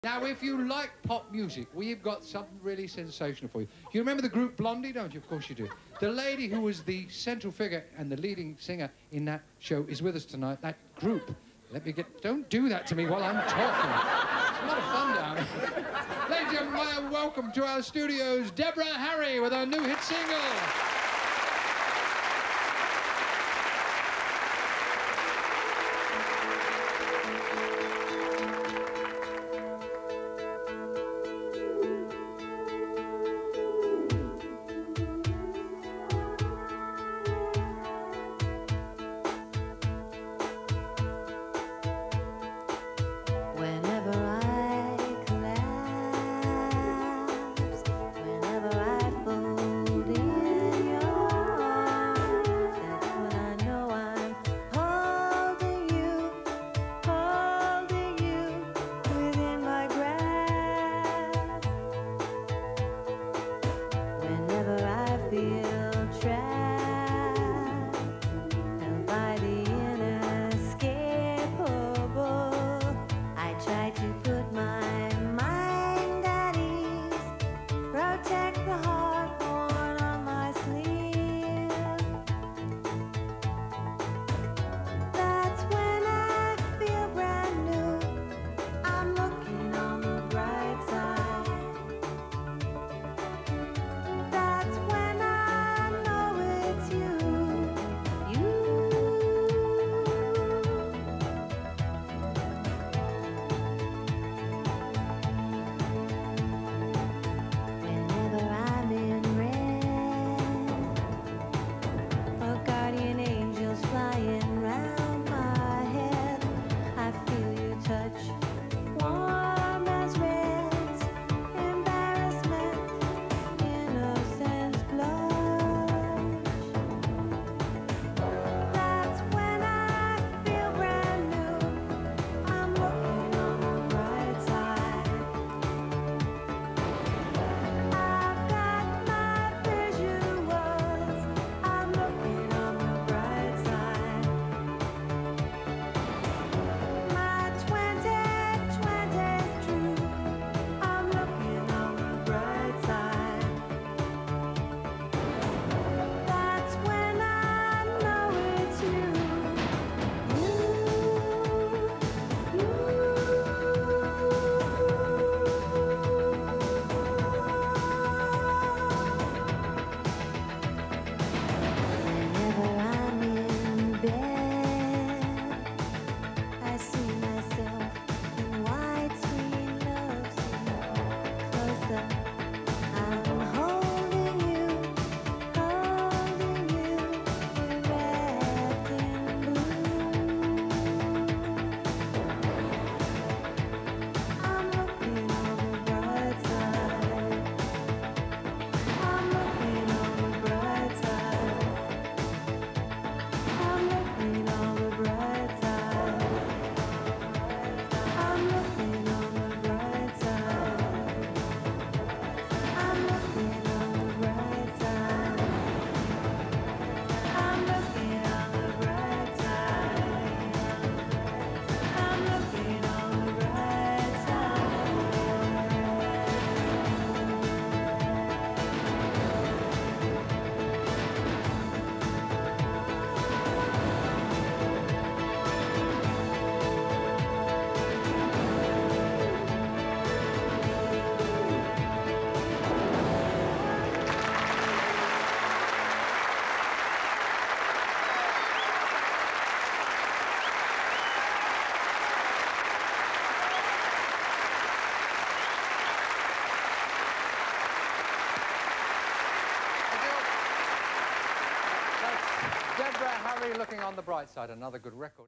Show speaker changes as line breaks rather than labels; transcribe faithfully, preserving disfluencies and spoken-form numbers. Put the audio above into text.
Now, if you like pop music, we've got something really sensational for you. You remember the group Blondie, don't you? Of course you do. The lady who was the central figure and the leading singer in that show is with us tonight. That group. Let me get... Don't do that to me while I'm talking. It's a lot of fun down here. Ladies and gentlemen, welcome to our studios, Deborah Harry with her new hit single. Deborah Harry looking on the bright side, another good record.